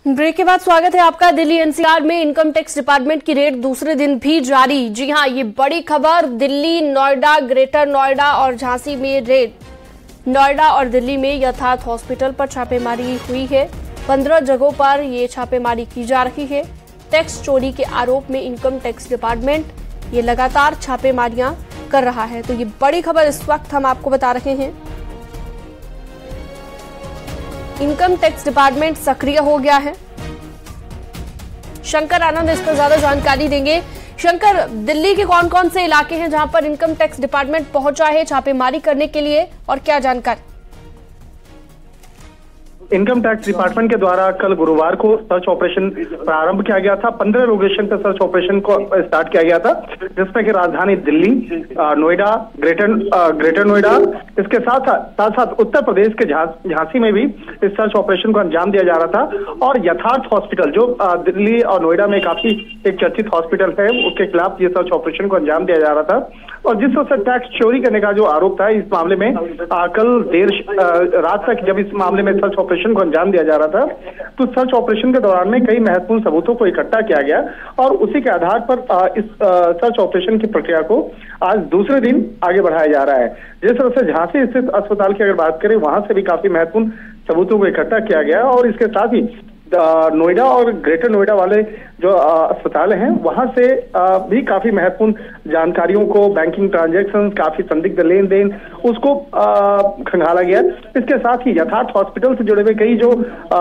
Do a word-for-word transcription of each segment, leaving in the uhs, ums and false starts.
Break के बाद स्वागत है आपका। दिल्ली एनसीआर में इनकम टैक्स डिपार्टमेंट की रेड दूसरे दिन भी जारी। जी हां, ये बड़ी खबर। दिल्ली, नोएडा, ग्रेटर नोएडा और झांसी में रेड। नोएडा और दिल्ली में यथार्थ हॉस्पिटल पर छापेमारी हुई है। पंद्रह जगहों पर ये छापेमारी की जा रही है। टैक्स चोरी के आरोप में इनकम टैक्स डिपार्टमेंट ये लगातार छापेमारियां कर रहा है। तो ये बड़ी खबर इस वक्त हम आपको बता रहे हैं। इनकम टैक्स डिपार्टमेंट सक्रिय हो गया है। शंकर आनंद इस पर ज्यादा जानकारी देंगे। शंकर, दिल्ली के कौन कौन से इलाके हैं जहां पर इनकम टैक्स डिपार्टमेंट पहुंचा है छापेमारी करने के लिए, और क्या जानकारी? इनकम टैक्स डिपार्टमेंट के द्वारा कल गुरुवार को सर्च ऑपरेशन प्रारंभ किया गया था। पंद्रह लोकेशन पर सर्च ऑपरेशन को स्टार्ट किया गया था, जिसमें कि राजधानी दिल्ली, नोएडा, ग्रेटर ग्रेटर नोएडा, इसके साथ साथ साथ उत्तर प्रदेश के झांसी में भी इस सर्च ऑपरेशन को अंजाम दिया जा रहा था। और यथार्थ हॉस्पिटल, जो दिल्ली और नोएडा में काफी एक चर्चित हॉस्पिटल है, उसके खिलाफ ये सर्च ऑपरेशन को अंजाम दिया जा रहा था। और जिस तरह से टैक्स चोरी करने का जो आरोप था, इस मामले में आ, कल देर रात तक जब इस मामले में सर्च ऑपरेशन को अंजाम दिया जा रहा था, तो सर्च ऑपरेशन के दौरान में कई महत्वपूर्ण सबूतों को इकट्ठा किया गया और उसी के आधार पर आ, इस आ, सर्च ऑपरेशन की प्रक्रिया को आज दूसरे दिन आगे बढ़ाया जा रहा है। जिस तरह से झांसी स्थित अस्पताल की अगर बात करें, वहां से भी काफी महत्वपूर्ण सबूतों को इकट्ठा किया गया और इसके साथ ही नोएडा और ग्रेटर नोएडा वाले जो अस्पताल हैं, वहां से भी काफी महत्वपूर्ण जानकारियों को, बैंकिंग ट्रांजैक्शन, काफी संदिग्ध लेन देन, उसको खंगाला गया। इसके साथ ही यथार्थ हॉस्पिटल से जुड़े हुए कई जो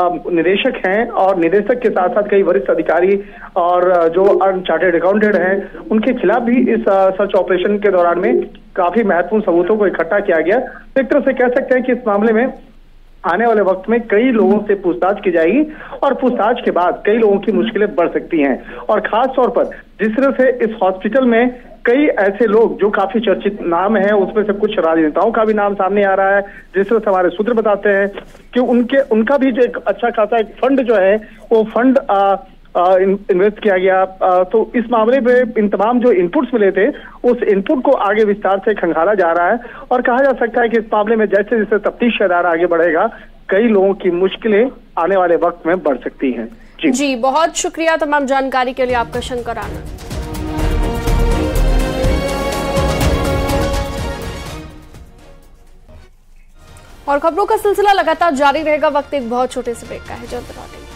निदेशक हैं और निदेशक के साथ साथ कई वरिष्ठ अधिकारी और जो चार्टर्ड अकाउंटेंट हैं, उनके खिलाफ भी इस सर्च ऑपरेशन के दौरान में काफी महत्वपूर्ण सबूतों को इकट्ठा किया गया। एक तरह से कह सकते हैं कि इस मामले में आने वाले वक्त में कई लोगों से पूछताछ की जाएगी और पूछताछ के बाद कई लोगों की मुश्किलें बढ़ सकती हैं। और खास तौर पर जिस तरह से इस हॉस्पिटल में कई ऐसे लोग जो काफी चर्चित नाम हैं, उसमें से कुछ राजनेताओं का भी नाम सामने आ रहा है। जिस तरह से हमारे सूत्र बताते हैं कि उनके उनका भी जो एक अच्छा खासा एक फंड जो है, वो फंड आ, इन्वेस्ट किया गया। आ, तो इस मामले में इन तमाम जो इनपुट्स मिले थे, उस इनपुट को आगे विस्तार से खंगाला जा रहा है और कहा जा सकता है कि इस मामले में जैसे जैसे तफ्तीश का दायरा आगे बढ़ेगा, कई लोगों की मुश्किलें आने वाले वक्त में बढ़ सकती हैं। जी जी, बहुत शुक्रिया तमाम जानकारी के लिए आपका, शंकर आनंद। और खबरों का सिलसिला लगातार जारी रहेगा। वक्त एक बहुत छोटे से ब्रेक का है, जल्द लौटेंगे।